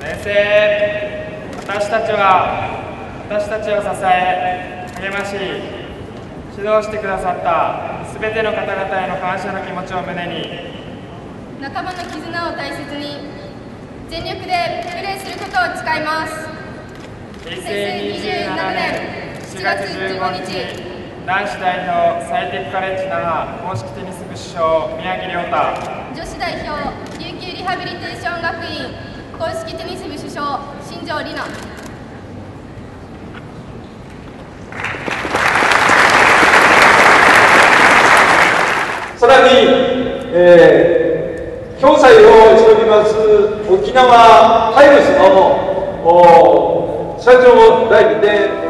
先生、私たちを支え、励まし、指導してくださったすべての方々への感謝の気持ちを胸に、 仲間の絆を大切に全力でプレーすることを誓います。 平成27年4月15日、男子代表サイテックカレッジ那覇公式テニス部主将宮城亮太、 女子代表琉球リハビリテーション学院公式テニス部主将新庄里奈。 さらに、共催をしております沖縄タイムスの社長代理で